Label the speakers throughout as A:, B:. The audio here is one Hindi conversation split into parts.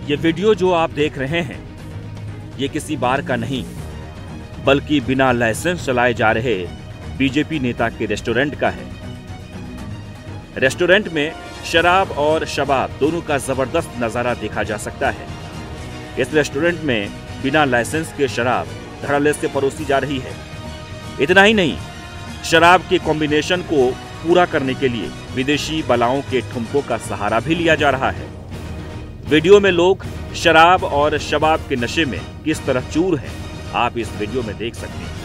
A: ये वीडियो जो आप देख रहे हैं ये किसी बार का नहीं बल्कि बिना लाइसेंस चलाए जा रहे बीजेपी नेता के रेस्टोरेंट का है। रेस्टोरेंट में शराब और शबाब दोनों का जबरदस्त नजारा देखा जा सकता है। इस रेस्टोरेंट में बिना लाइसेंस के शराब धड़ल्ले से परोसी जा रही है। इतना ही नहीं, शराब के कॉम्बिनेशन को पूरा करने के लिए विदेशी बलाओं के ठुमकों का सहारा भी लिया जा रहा है। वीडियो में लोग शराब और शबाब के नशे में किस तरह चूर हैं, आप इस वीडियो में देख सकते हैं।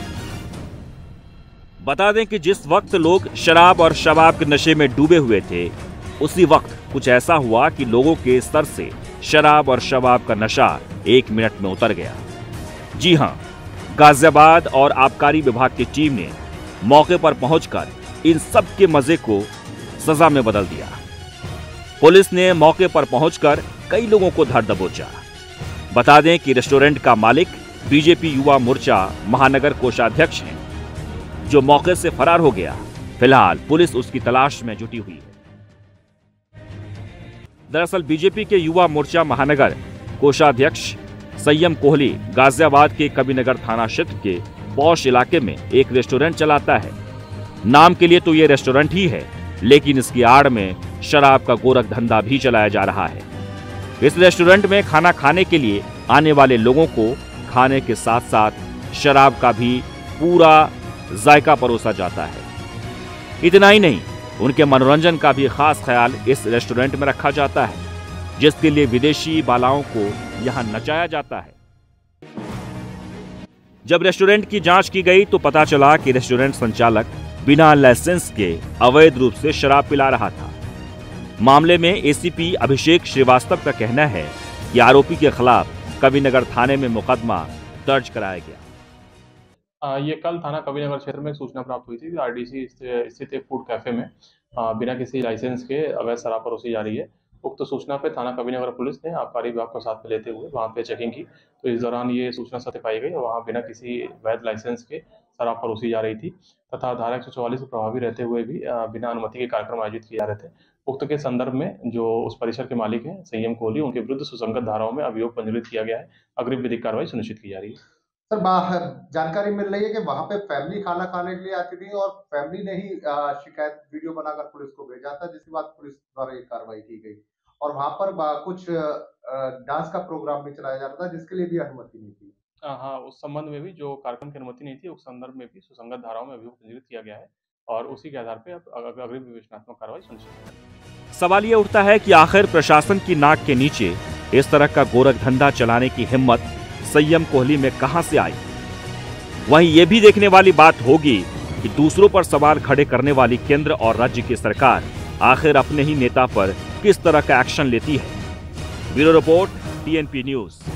A: बता दें कि जिस वक्त लोग शराब और शबाब के नशे में डूबे हुए थे, उसी वक्त कुछ ऐसा हुआ कि लोगों के सर से शराब और शबाब का नशा 1 मिनट में उतर गया। जी हां, गाजियाबाद और आबकारी विभाग की टीम ने मौके पर पहुंचकर इन सब के मजे को सजा में बदल दिया। पुलिस ने मौके पर पहुंचकर कई लोगों को धर दबोचा। बता दें कि रेस्टोरेंट का मालिक बीजेपी युवा मोर्चा महानगर कोषाध्यक्ष हैं, जो मौके से फरार हो गया। फिलहाल पुलिस उसकी तलाश में जुटी हुई है। दरअसल बीजेपी के युवा मोर्चा महानगर कोषाध्यक्ष संयम कोहली गाजियाबाद के कबीरनगर थाना क्षेत्र के पौष इलाके में एक रेस्टोरेंट चलाता है। नाम के लिए तो ये रेस्टोरेंट ही है, लेकिन इसकी आड़ में शराब का गोरख धंधा भी चलाया जा रहा है। इस रेस्टोरेंट में खाना खाने के लिए आने वाले लोगों को खाने के साथ साथ शराब का भी पूरा जायका परोसा जाता है। इतना ही नहीं, उनके मनोरंजन का भी खास ख्याल इस रेस्टोरेंट में रखा जाता है, जिसके लिए विदेशी बालाओं को यहां नचाया जाता है। जब रेस्टोरेंट की जांच की गई तो पता चला कि रेस्टोरेंट संचालक बिना लाइसेंस के अवैध रूप से शराब पिला रहा था। मामले में एसीपी अभिषेक श्रीवास्तव का कहना है कि आरोपी के खिलाफ कबीरनगर थाने में मुकदमा दर्ज कराया गया।
B: ये कल थाना कबीरनगर क्षेत्र में सूचना प्राप्त हुई थी कि आरडीसी स्थित एक फूड कैफे में बिना किसी लाइसेंस के अवैध शराब परोसी जा रही है। उक्त सूचना पे थाना कबीरनगर पुलिस ने आबकारी विभाग को साथ में लेते हुए वहां पे चेकिंग की, तो इस दौरान ये सूचना सत्य पाई गई और वहां बिना किसी वैध लाइसेंस के शराब परोसी जा रही थी तथा धारा 144 को प्रभावी रहते हुए भी बिना अनुमति के कार्यक्रम आयोजित किए जा रहे थे। उक्त के संदर्भ में जो उस परिसर के मालिक हैं संयम कोहली, उनके विरुद्ध सुसंगत धाराओं में अभियोग पंजीकृत किया गया है। अग्रिम विधिक कार्रवाई सुनिश्चित की जा रही है।
C: सर, बाहर जानकारी मिल रही है कि वहां पे फैमिली खाना खाने के लिए आती थी और फैमिली ने ही शिकायत वीडियो बनाकर पुलिस को भेजा था, जिसके बाद पुलिस द्वारा ये कार्रवाई की गई और वहां पर कुछ डांस का प्रोग्राम भी चलाया जा रहा था, जिसके लिए भी अनुमति नहीं थी।
B: हाँ, उस संबंध में भी जो कार्यक्रम की अनुमति नहीं थी, उस संदर्भ में भी सुसंगत धाराओं में अभियोग पंजीकृत किया गया है और उसी के आधार पर अग्रिम विवेचनात्मक कार्रवाई सुनिश्चित है।
A: सवाल ये उठता है कि आखिर प्रशासन की नाक के नीचे इस तरह का गोरख धंधा चलाने की हिम्मत संयम कोहली में कहां से आई। वहीं ये भी देखने वाली बात होगी कि दूसरों पर सवाल खड़े करने वाली केंद्र और राज्य की सरकार आखिर अपने ही नेता पर किस तरह का एक्शन लेती है। Bureau report, TNP news.